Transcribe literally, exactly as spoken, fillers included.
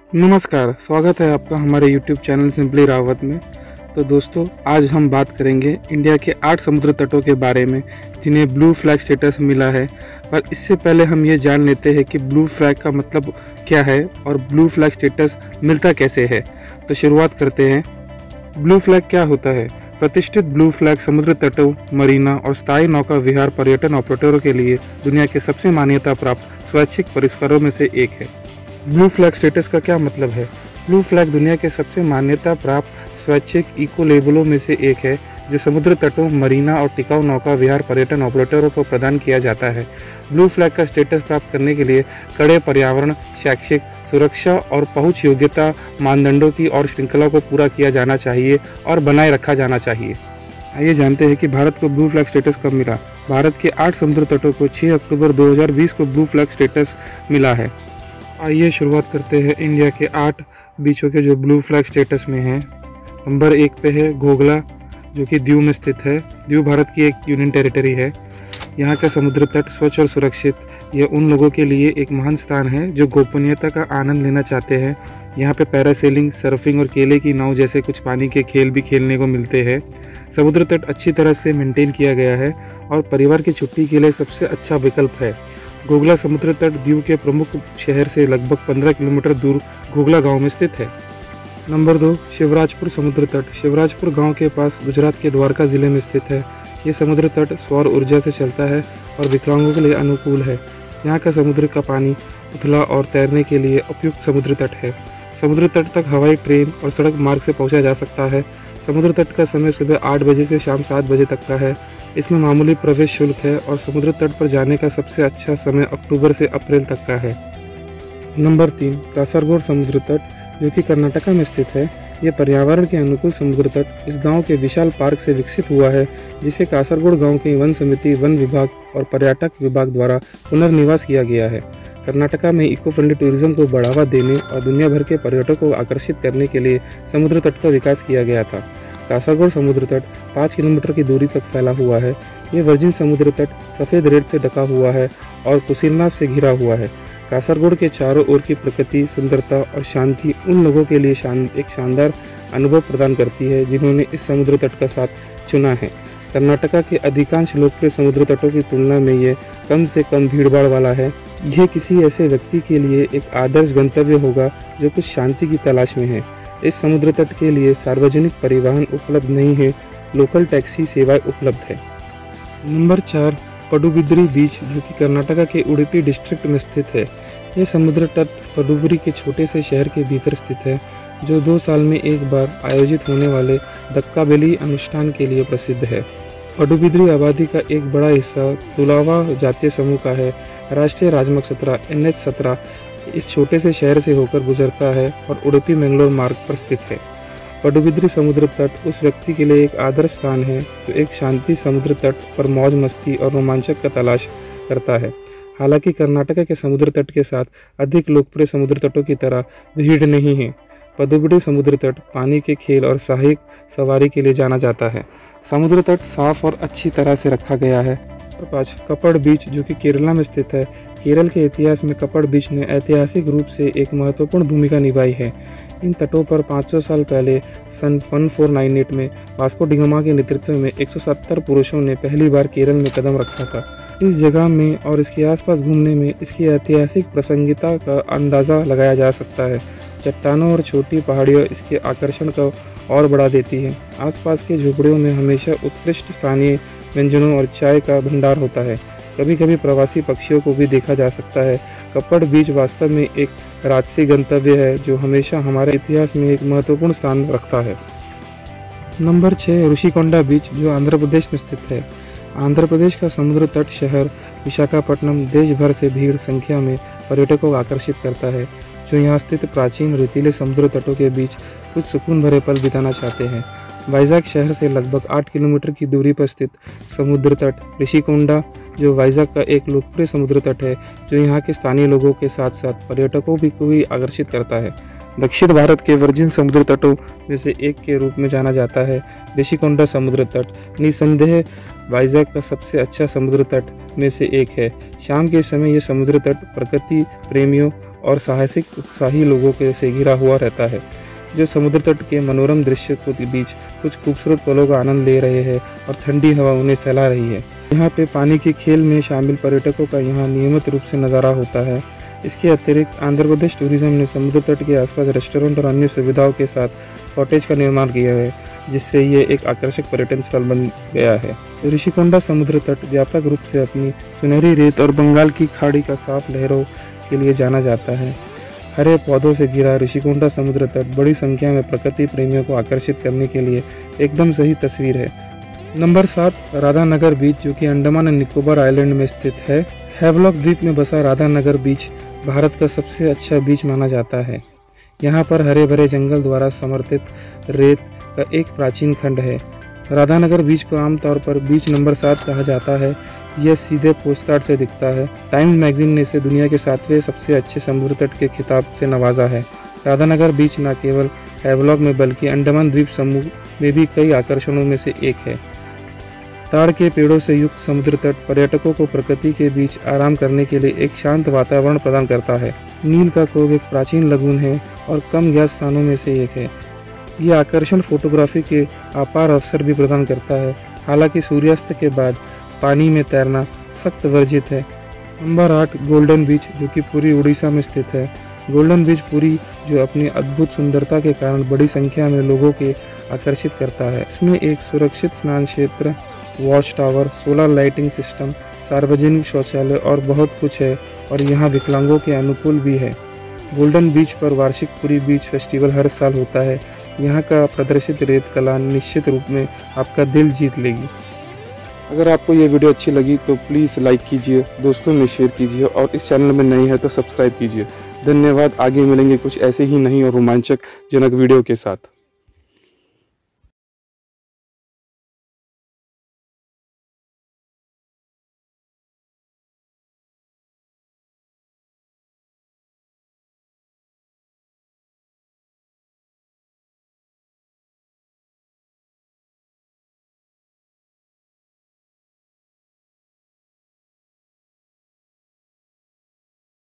नमस्कार, स्वागत है आपका हमारे यूट्यूब चैनल सिंपली रावत में। तो दोस्तों, आज हम बात करेंगे इंडिया के आठ समुद्र तटों के बारे में जिन्हें ब्लू फ्लैग स्टेटस मिला है। पर इससे पहले हम ये जान लेते हैं कि ब्लू फ्लैग का मतलब क्या है और ब्लू फ्लैग स्टेटस मिलता कैसे है। तो शुरुआत करते हैं। ब्लू फ्लैग क्या होता है? प्रतिष्ठित ब्लू फ्लैग समुद्र तटों, मरीना और स्थायी नौका विहार पर्यटन ऑपरेटरों के लिए दुनिया के सबसे मान्यता प्राप्त स्वैच्छिक पुरस्कारों में से एक है। ब्लू फ्लैग स्टेटस का क्या मतलब है? ब्लू फ्लैग दुनिया के सबसे मान्यता प्राप्त स्वैच्छिक इको लेबलों में से एक है जो समुद्र तटों, मरीना और टिकाऊ नौका विहार पर्यटन ऑपरेटरों को प्रदान किया जाता है। ब्लू फ्लैग का स्टेटस प्राप्त करने के लिए कड़े पर्यावरण, शैक्षिक, सुरक्षा और पहुंच योग्यता मानदंडों की और श्रृंखला को पूरा किया जाना चाहिए और बनाए रखा जाना चाहिए। आइए जानते हैं कि भारत को ब्लू फ्लैग स्टेटस कब मिला। भारत के आठ समुद्र तटों को छह अक्टूबर दो हज़ार बीस को ब्लू फ्लैग स्टेटस मिला है। आइए शुरुआत करते हैं इंडिया के आठ बीचों के जो ब्लू फ्लैग स्टेटस में हैं। नंबर एक पे है घोघला, जो कि दीव में स्थित है। दीव भारत की एक यूनियन टेरिटरी है। यहाँ का समुद्र तट स्वच्छ और सुरक्षित, यह उन लोगों के लिए एक महान स्थान है जो गोपनीयता का आनंद लेना चाहते हैं। यहाँ पे पैरासेलिंग, सर्फिंग और केले की नाव जैसे कुछ पानी के खेल भी खेलने को मिलते हैं। समुद्र तट अच्छी तरह से मेंटेन किया गया है और परिवार की छुट्टी के लिए सबसे अच्छा विकल्प है। घोघला समुद्र तट दीव के प्रमुख शहर से लगभग पंद्रह किलोमीटर दूर घोघला गांव में स्थित है। नंबर दो, शिवराजपुर समुद्र तट। शिवराजपुर गांव के पास गुजरात के द्वारका जिले में स्थित है। ये समुद्र तट सौर ऊर्जा से चलता है और विकलांगों के लिए अनुकूल है। यहाँ का समुद्र का पानी उथला और तैरने के लिए उपयुक्त समुद्र तट है। समुद्र तट तक हवाई, ट्रेन और सड़क मार्ग से पहुँचा जा सकता है। समुद्र तट का समय सुबह आठ बजे से शाम सात बजे तक का है। इसमें मामूली प्रवेश शुल्क है और समुद्र तट पर जाने का सबसे अच्छा समय अक्टूबर से अप्रैल तक का है। नंबर तीन, कासरगोड समुद्र तट, जो कि कर्नाटका में स्थित है। यह पर्यावरण के अनुकूल समुद्र तट इस गांव के विशाल पार्क से विकसित हुआ है, जिसे कासरगोड गांव की वन समिति, वन विभाग और पर्यटक विभाग द्वारा पुनर्निवास किया गया है। कर्नाटका में इको फ्रेंडली टूरिज्म को बढ़ावा देने और दुनिया भर के पर्यटकों को आकर्षित करने के लिए समुद्र तट का विकास किया गया था। कासरगोड समुद्र तट पाँच किलोमीटर की दूरी तक फैला हुआ है। ये वर्जिन समुद्र तट सफ़ेद रेत से ढका हुआ है और कुशीलनाथ से घिरा हुआ है। कासरगोड के चारों ओर की प्रकृति, सुंदरता और शांति उन लोगों के लिए शान, एक शानदार अनुभव प्रदान करती है जिन्होंने इस समुद्र तट का साथ चुना है। कर्नाटका के अधिकांश लोकप्रिय समुद्र तटों की तुलना में ये कम से कम भीड़भाड़ वाला है। यह किसी ऐसे व्यक्ति के लिए एक आदर्श गंतव्य होगा जो कुछ शांति की तलाश में है। इस समुद्र तट के लिए सार्वजनिक परिवहन उपलब्ध नहीं है, लोकल टैक्सी सेवाएं उपलब्ध है। नंबर चार, पडुबिद्री बीच, जो कि कर्नाटका के उडुपी डिस्ट्रिक्ट में स्थित है। यह समुद्र तट पडुबिद्री के छोटे से शहर के भीतर स्थित है, जो दो साल में एक बार आयोजित होने वाले दक्काबेली अनुष्ठान के लिए प्रसिद्ध है। पडुबिद्री आबादी का एक बड़ा हिस्सा तुलावा जातीय समूह का है। राष्ट्रीय राजमार्ग सत्रह एन एच सत्रह इस छोटे से शहर से होकर गुजरता है और उडुपी मैंगलोर मार्ग पर स्थित है। पडुबिद्री समुद्र तट उस व्यक्ति के लिए एक आदर्श स्थान है जो एक शांति समुद्र तट पर मौज मस्ती और रोमांचक का तलाश करता है। हालांकि कर्नाटका के समुद्र तट के साथ अधिक लोकप्रिय समुद्र तटों की तरह भीड़ नहीं है। पडुबिद्री समुद्र तट पानी के खेल और साहसिक सवारी के लिए जाना जाता है। समुद्र तट साफ और अच्छी तरह से रखा गया है। नंबर पाँच, कपड़ बीच, जो कि केरला में स्थित है। केरल के इतिहास में कपड़ बीच ने ऐतिहासिक रूप से एक महत्वपूर्ण भूमिका निभाई है। इन तटों पर पाँच सौ साल पहले सन चौदह सौ अट्ठानवे में वास्को डी गामा के नेतृत्व में एक सौ सत्तर पुरुषों ने पहली बार केरल में कदम रखा था। इस जगह में और इसके आसपास घूमने में इसकी ऐतिहासिक प्रासंगिकता का अंदाज़ा लगाया जा सकता है। चट्टानों और छोटी पहाड़ियों इसके आकर्षण को और बढ़ा देती है। आसपास के झोपड़ियों में हमेशा उत्कृष्ट स्थानीय व्यंजनों और चाय का भंडार होता है। कभी कभी प्रवासी पक्षियों को भी देखा जा सकता है। कपड़ बीच वास्तव में एक राजसी गंतव्य है जो हमेशा हमारे इतिहास में एक महत्वपूर्ण स्थान रखता है। नंबर छः, ऋषिकोंडा बीच, जो आंध्र प्रदेश में स्थित है। आंध्र प्रदेश का समुद्र तट शहर विशाखापट्टनम देश भर से भीड़ संख्या में पर्यटकों को आकर्षित करता है, जो यहाँ स्थित प्राचीन रेतीले समुद्र तटों के बीच कुछ सुकून भरे पल बिताना चाहते हैं। वाइजाग शहर से लगभग आठ किलोमीटर की दूरी पर स्थित समुद्र तट ऋषिकोंडा, जो वाइजाग का एक लोकप्रिय समुद्र तट है, जो यहाँ के स्थानीय लोगों के साथ साथ पर्यटकों भी को भी आकर्षित करता है। दक्षिण भारत के वर्जिन समुद्र तटों में से एक के रूप में जाना जाता है। ऋषिकोंडा समुद्र तट निसंदेह वाइजाग का सबसे अच्छा समुद्र तट में से एक है। शाम के समय यह समुद्र तट प्रकृति प्रेमियों और साहसिक उत्साही लोगों के से घिरा हुआ रहता है, जो समुद्र तट के मनोरम दृश्य के बीच कुछ खूबसूरत पलों का आनंद ले रहे हैं और ठंडी हवा उन्हें सहला रही है। यहाँ पे पानी के खेल में शामिल पर्यटकों का यहाँ नियमित रूप से नज़ारा होता है। इसके अतिरिक्त आंध्र प्रदेश टूरिज्म ने समुद्र तट के आसपास रेस्टोरेंट और अन्य सुविधाओं के साथ कॉटेज का निर्माण किया है, जिससे ये एक आकर्षक पर्यटन स्थल बन गया है। ऋषिकोंडा समुद्र तट व्यापक रूप से अपनी सुनहरी रेत और बंगाल की खाड़ी का साफ लहरों के लिए जाना जाता है। हरे पौधों से घिरा ऋषिकोंडा समुद्र तट बड़ी संख्या में प्रकृति प्रेमियों को आकर्षित करने के लिए एकदम सही तस्वीर है। नंबर सात, राधानगर बीच, जो कि अंडमान एंड निकोबार आइलैंड में स्थित है। हैवलॉक द्वीप में बसा राधानगर बीच भारत का सबसे अच्छा बीच माना जाता है। यहाँ पर हरे भरे जंगल द्वारा समर्थित रेत का एक प्राचीन खंड है। राधानगर बीच को आमतौर पर बीच नंबर सात कहा जाता है। यह सीधे पोस्टकार्ड से दिखता है। टाइम्स मैगजीन ने इसे दुनिया के सातवें सबसे अच्छे समुद्र तट के खिताब से नवाजा है। राधानगर बीच न केवल हैवलॉक में बल्कि अंडमान द्वीप समूह में भी कई आकर्षणों में से एक है। ताड़ के पेड़ों से युक्त समुद्र तट पर्यटकों को प्रकृति के बीच आराम करने के लिए एक शांत वातावरण प्रदान करता है। नील का कोव एक प्राचीन लगून है और कम ज्ञात स्थानों में से एक है। यह आकर्षण फोटोग्राफी के अपार अवसर भी प्रदान करता है। हालांकि सूर्यास्त के बाद पानी में तैरना सख्त वर्जित है। नंबर आठ, गोल्डन बीच, जो कि पूरी उड़ीसा में स्थित है। गोल्डन बीच पूरी जो अपनी अद्भुत सुंदरता के कारण बड़ी संख्या में लोगों के आकर्षित करता है। इसमें एक सुरक्षित स्नान क्षेत्र, watch tower, solar lighting system, सार्वजनिक शौचालय और बहुत कुछ है, और यहाँ विकलांगों के अनुकूल भी है। गोल्डन बीच पर वार्षिक पुरी बीच फेस्टिवल हर साल होता है। यहाँ का प्रदर्शित रेत कला निश्चित रूप में आपका दिल जीत लेगी। अगर आपको ये वीडियो अच्छी लगी तो प्लीज़ लाइक कीजिए, दोस्तों में शेयर कीजिए और इस चैनल में नए हैं तो सब्सक्राइब कीजिए। धन्यवाद। आगे मिलेंगे कुछ ऐसे ही नई और रोमांचक जनक वीडियो के साथ।